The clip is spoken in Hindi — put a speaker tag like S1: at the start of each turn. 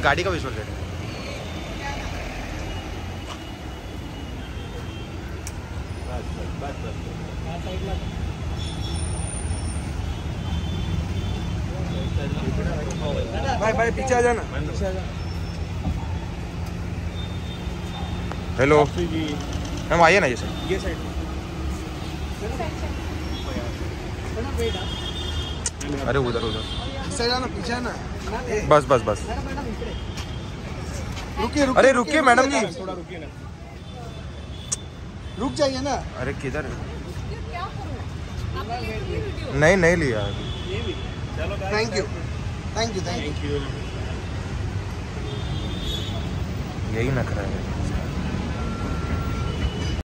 S1: गाड़ी का विजुअल दे।
S2: भाई भाई पीछे आ जाना, पीछे आ जाना।
S1: हेलो मैम, आइए ना ये साइड।
S2: ये साइड।
S1: अरे उधर उधर
S2: पीछे जाना, पीछे आना।
S1: बस बस बस।
S2: रुकिए रुकिए।
S1: अरे रुकिए मैडम जी,
S2: थोड़ा रुकिए ना, रुक जाइए ना।
S1: अरे किधर है? नहीं नहीं लिया अभी।
S2: Thank you thank you thank you.
S1: यही ना करा है।